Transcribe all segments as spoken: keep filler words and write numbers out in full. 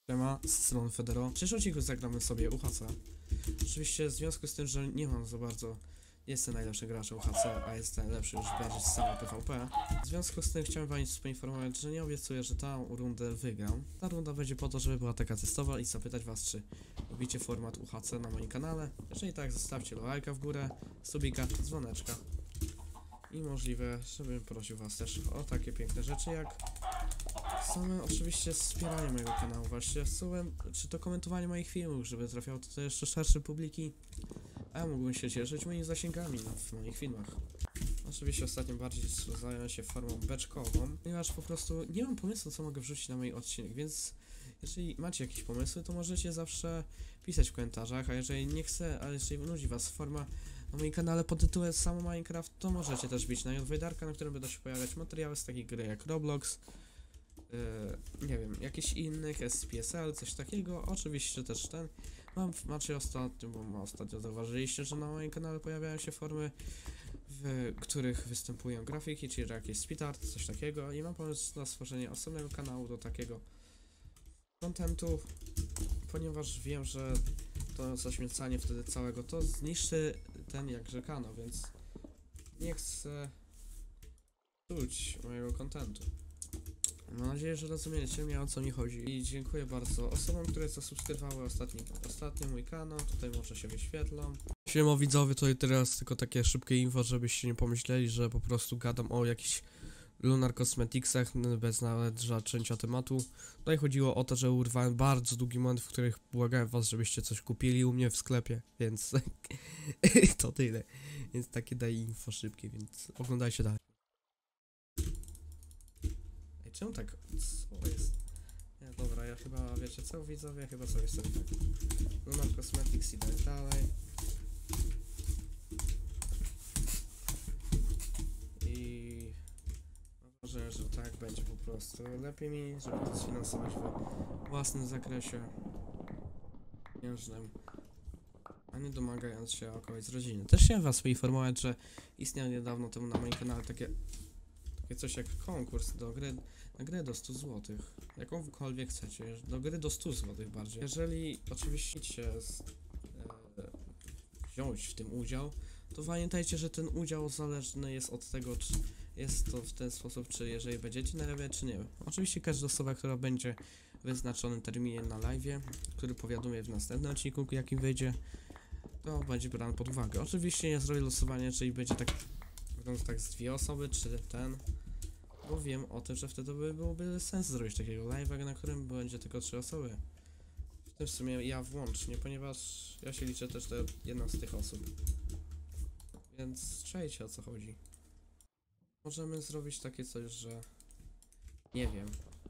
Siema, z strony Federo. W dzisiejszym odcinku zagramy sobie U H C. Oczywiście w związku z tym, że nie mam za bardzo... Nie jestem najlepszym graczem U H C, a jestem lepszy już bardziej z samej PvP. W związku z tym chciałem was poinformować, że nie obiecuję, że tę rundę wygram. Ta runda będzie po to, żeby była taka testowa i zapytać was, czy lubicie format U H C na moim kanale. Jeżeli tak, zostawcie lajka w górę, subika, dzwoneczka. I możliwe, żebym prosił was też o takie piękne rzeczy jak same oczywiście wspieranie mojego kanału właśnie, słowem, czy to komentowanie moich filmów, żeby trafiało to do jeszcze szerszej publiki, a ja mógłbym się cieszyć moimi zasięgami w moich filmach. Oczywiście ostatnio bardziej zająłem się formą beczkową, ponieważ po prostu nie mam pomysłu, co mogę wrzucić na mój odcinek, więc jeżeli macie jakieś pomysły, to możecie zawsze pisać w komentarzach, a jeżeli nie chcę, a jeżeli nudzi was forma na moim kanale pod tytułem Samo Minecraft, to możecie też bić na Jodwejdarka, na którym będą się pojawiać materiały z takich gry jak Roblox, Yy, nie wiem, jakichś innych, S P S L, coś takiego. Oczywiście też ten. Mam, macie ostatnio, bo ostatnio zauważyliście, że na moim kanale pojawiają się formy, w których występują grafiki, czyli jakieś speedart, coś takiego. I mam pomysł na stworzenie osobnego kanału do takiego kontentu, ponieważ wiem, że to zaśmiecanie wtedy całego to zniszczy ten jakże kanał, więc nie chcę psuć mojego kontentu. Mam nadzieję, że rozumiecie mnie, o co mi chodzi. I dziękuję bardzo osobom, które zasubskrybowały ostatni, ostatnio mój kanał. Tutaj może się wyświetlą. Siema widzowie, tutaj teraz tylko takie szybkie info, żebyście nie pomyśleli, że po prostu gadam o jakichś Lunar Cosmeticsach bez nawet zaczęcia tematu. Tutaj chodziło o to, że urwałem bardzo długi moment, w których błagałem was, żebyście coś kupili u mnie w sklepie, więc to tyle. Więc takie daję info szybkie, więc oglądajcie dalej. Czemu tak? Co jest? Nie, dobra, ja chyba, wiecie co, widzowie, chyba sobie sobie tak. Lunar Cosmetics i tak dalej. I... mam wrażenie, że tak będzie po prostu. Lepiej mi, żeby to sfinansować w własnym zakresie pieniężnym, a nie domagając się o kogoś z rodziny. Też chciałem was poinformować, że istniało niedawno temu na moim kanale takie takie coś jak konkurs do gry, na grę do stu złotych, jakąkolwiek chcecie, do gry do stu złotych bardziej. Jeżeli oczywiście chcecie z, e, wziąć w tym udział, to pamiętajcie, że ten udział zależny jest od tego, czy jest to w ten sposób, czy jeżeli będziecie narabiać, czy nie. Oczywiście każda osoba, która będzie w wyznaczonym terminie na live'ie, który powiadomię w następnym odcinku, jakim wyjdzie, to będzie brane pod uwagę. Oczywiście nie zrobię losowania, czyli będzie tak tak z dwie osoby, czy ten, bo wiem o tym, że wtedy by byłoby sens zrobić takiego live'a, na którym będzie tylko trzy osoby. W tym w sumie ja włącznie, ponieważ ja się liczę też do jedną z tych osób. Więc czajcie, o co chodzi. Możemy zrobić takie coś, że nie wiem.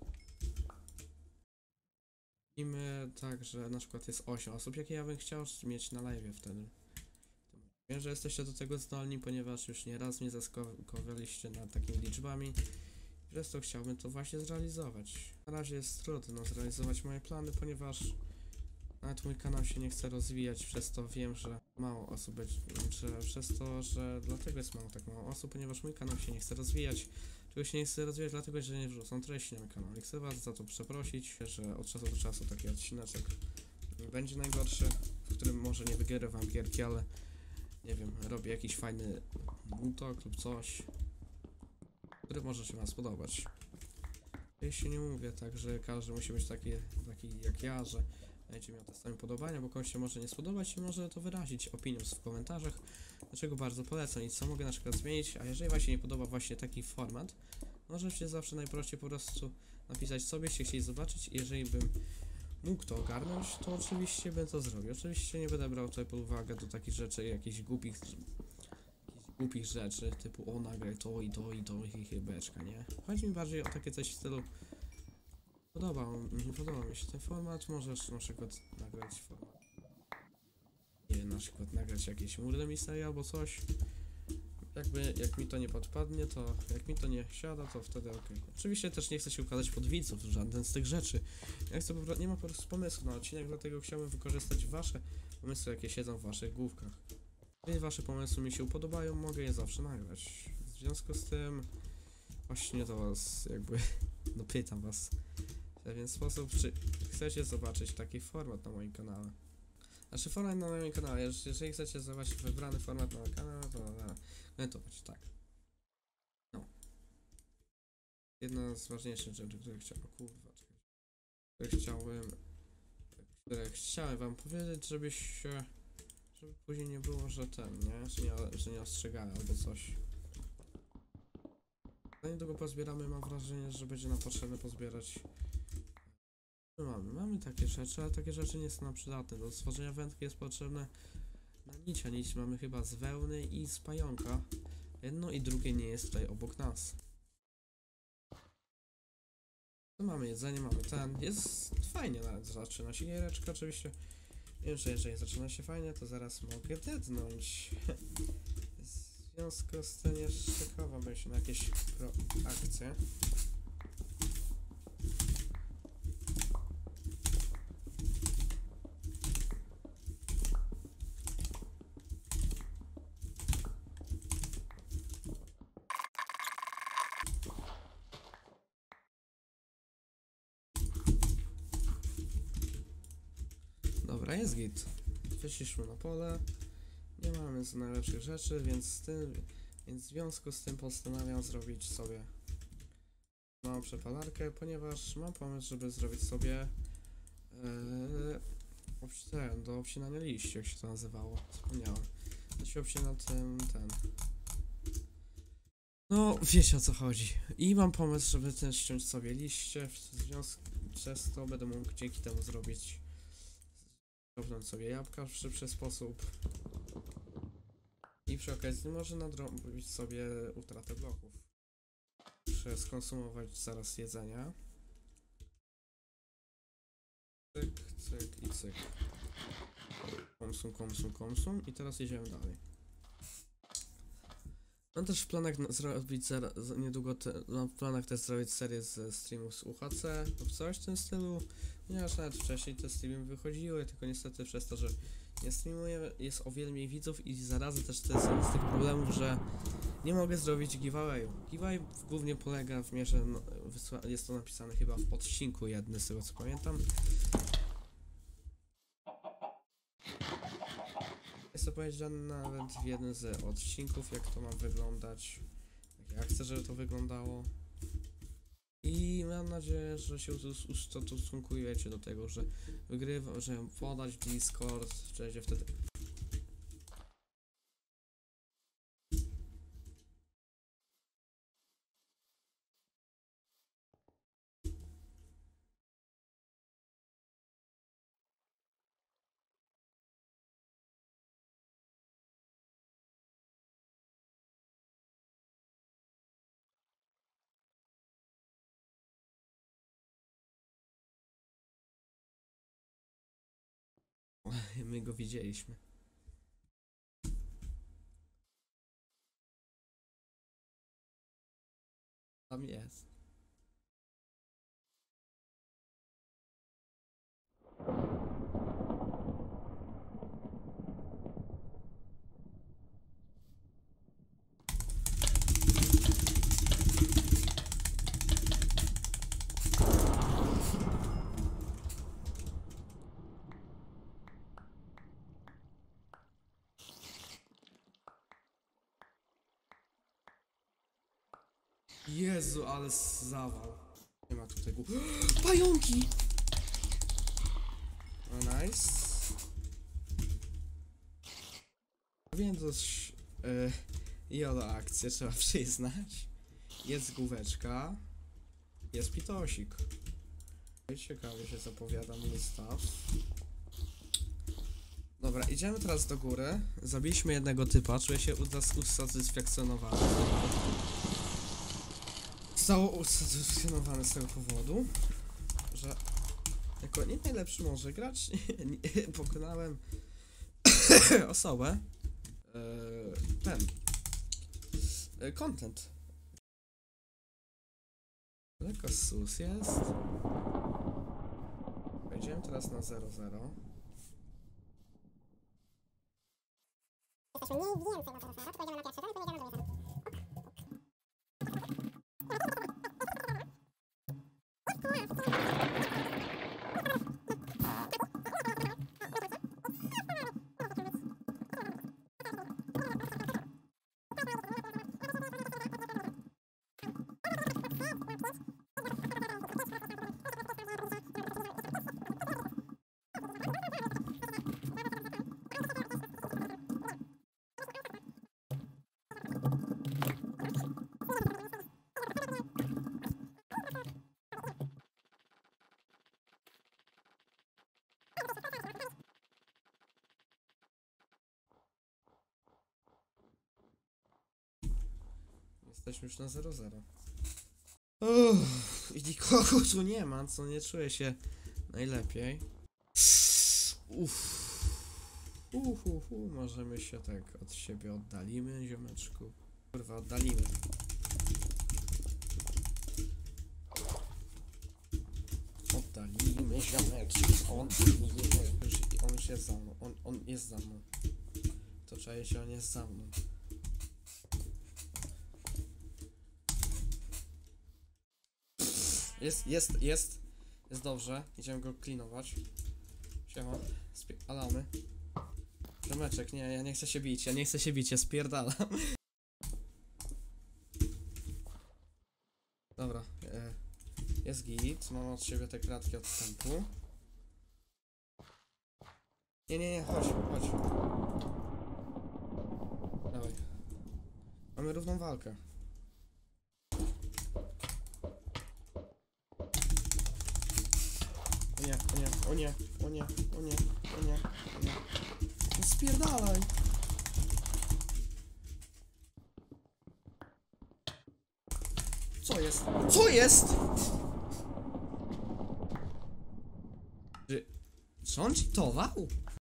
Robimy tak, że na przykład jest osiem osób, jakie ja bym chciał mieć na live'ie wtedy. Wiem, że jesteście do tego zdolni, ponieważ już nieraz mnie zaskakowaliście nad takimi liczbami. Przez to chciałbym to właśnie zrealizować. Na razie jest trudno zrealizować moje plany, ponieważ nawet mój kanał się nie chce rozwijać, przez to wiem, że mało osób będzie, że przez to, że dlatego jest mało tak mało osób, ponieważ mój kanał się nie chce rozwijać. Czego się nie chce rozwijać, dlatego że nie wrzucą treści na mój kanał. I chcę was za to przeprosić, że od czasu do czasu taki odcineczek nie będzie najgorszy, w którym może nie wygrywam gierki, ale nie wiem, robię jakiś fajny butok lub coś, który może się wam spodobać. Jeśli nie mówię tak, że każdy musi być taki, taki jak ja, że będzie miał te same podobania, bo komuś się może nie spodobać i może to wyrazić opinią w komentarzach, dlaczego bardzo polecam i co mogę na przykład zmienić, a jeżeli właśnie nie podoba właśnie taki format, możecie zawsze najprościej po prostu napisać sobie, jeśli chcieli zobaczyć, i jeżeli bym mógł to ogarnąć, to oczywiście bym to zrobił. Oczywiście nie będę brał tutaj pod uwagę do takich rzeczy, jakichś głupich, jakichś głupich rzeczy, typu o nagraj to i to i to i chybeczka, nie? Chodzi mi bardziej o takie coś w stylu podoba mi, podoba mi się ten format, możesz na przykład nagrać format, nie wiem, na przykład nagrać jakieś murder mystery albo coś. Jakby, jak mi to nie podpadnie, to jak mi to nie siada, to wtedy ok. Oczywiście też nie chcę się układać pod widzów, żaden z tych rzeczy. Ja chcę po prostu, nie ma po prostu pomysłu na odcinek, dlatego chciałbym wykorzystać wasze pomysły, jakie siedzą w waszych główkach. Jeżeli wasze pomysły mi się podobają, mogę je zawsze nagrać. W związku z tym właśnie do was jakby, no pytam was, pewien sposób, czy chcecie zobaczyć taki format na moim kanale. Znaczy format na moim kanale, jeżeli chcecie zobaczyć wybrany format na moim kanale, to komentować, tak. No. Jedna z ważniejszych rzeczy, które chciałem, o kurwa, które chciałbym, które chciałem wam powiedzieć, żebyś się, żeby później nie było, że ten, nie, że nie, że nie ostrzegałem albo coś. Za niedługo pozbieramy, mam wrażenie, że będzie nam potrzebne pozbierać. No mamy, mamy takie rzeczy, ale takie rzeczy nie są nam przydatne. Do stworzenia wędki jest potrzebne na nicia. Nić mamy chyba z wełny i z pająka. Jedno i drugie nie jest tutaj obok nas. To mamy jedzenie, mamy ten. Jest fajnie nawet zaczyna się giereczka oczywiście. Nie wiem, że jeżeli zaczyna się fajnie, to zaraz mogę dednąć. W związku z tym jeszcze chowam się na jakieś akcje. Dobra, jest git. Wyszliśmy na pole. Nie mamy z najlepszych rzeczy, więc z tym, więc w związku z tym postanawiam zrobić sobie małą przepalarkę, ponieważ mam pomysł, żeby zrobić sobie yy, do obcinania liści, jak się to nazywało. Wspomniałem. To się obcina ten, ten. No, wiecie o co chodzi. I mam pomysł, żeby ten ściąć sobie liście, w związku przez to będę mógł dzięki temu zrobić Kopnąć sobie jabłka w szybszy sposób. I przy okazji może nadrobić sobie utratę bloków. Muszę skonsumować zaraz jedzenia. Cyk, cyk i cyk. Konsum, konsum, konsum. I teraz jedziemy dalej. Mam też w planach zrobić zaraz, niedługo te, mam w planach też zrobić serię ze streamów z U H C lub coś w tym stylu, ponieważ nawet wcześniej te streamy wychodziły, tylko niestety przez to, że nie streamuję, jest o wiele mniej widzów i zarazem też to jest jeden z tych problemów, że nie mogę zrobić giveawayu. Giveaway głównie polega w mierze, no, jest to napisane chyba w odcinku jednym, z tego co pamiętam. Jest to powiedziane nawet w jednym z odcinków, jak to ma wyglądać, jak ja chcę, żeby to wyglądało. I mam nadzieję, że się ustosunkujecie do tego, że wygrywa, że podać Discord, że wtedy... My go widzieliśmy. Tam jest. Jezu, ale zawał. Nie ma tutaj głów. Pająki! No nice. Wiem dość yy, jolo akcję, trzeba przyznać. Jest główeczka. Jest pitosik. Ciekawie się zapowiada mój staw. Dobra, idziemy teraz do góry. Zabiliśmy jednego typa, czuję się usatysfakcjonowany. Zostało usatysfakcjonowany z tego powodu, że jako nie najlepszy może grać, pokonałem osobę, yy, ten, yy, content. Lekko sus jest. Wejdziemy teraz na zero zero. Jesteśmy mniej więcej na teraz, pojedziemy na pierwsze, to pojedziemy na drugie. Jesteśmy już na zero zero. Uff, i nikogo tu nie ma, co nie czuję się najlepiej. Uff. Uff, uff, uff, możemy się tak od siebie oddalimy, ziomeczku. Kurwa, oddalimy. Oddalimy, ziomeczku, oddalimy. On już jest za mną, on, on jest za mną. To czaje się, on jest za mną. Jest, jest, jest. Jest dobrze. Idziemy go klinować. Siema. Spierdalamy. Ziomeczek, nie, ja nie chcę się bić, ja nie chcę się bić, ja spierdalam. Dobra. E, jest git. Mam od siebie te kratki odstępu. Nie, nie, nie, chodź, chodź. Dawaj. Mamy równą walkę. O nie, o nie, o nie, o nie, o nie, o nie, o nie. No spierdalaj! Co jest? Co jest?! Czy... Czy on cheatował?